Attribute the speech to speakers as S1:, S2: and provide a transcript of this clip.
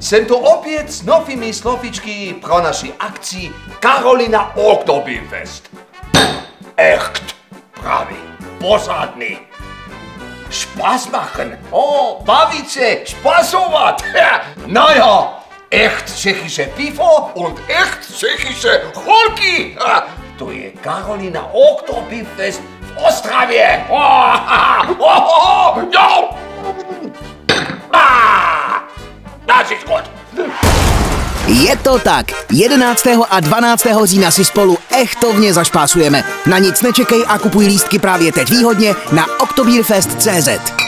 S1: Jsem tu opět s novými slovíčky pro naši akci Karolina Oktoberfest. Echt, pravý, pořádný. Spaß machen, bavit se, spasovat. No jo, echt tschechische pivo und echt tschechische holky. To je Karolina Oktoberfest v Ostravě.
S2: Je to tak. 11. a 12. října si spolu echtovně zašpásujeme. Na nic nečekej a kupuj lístky právě teď výhodně na oktoberfest.cz.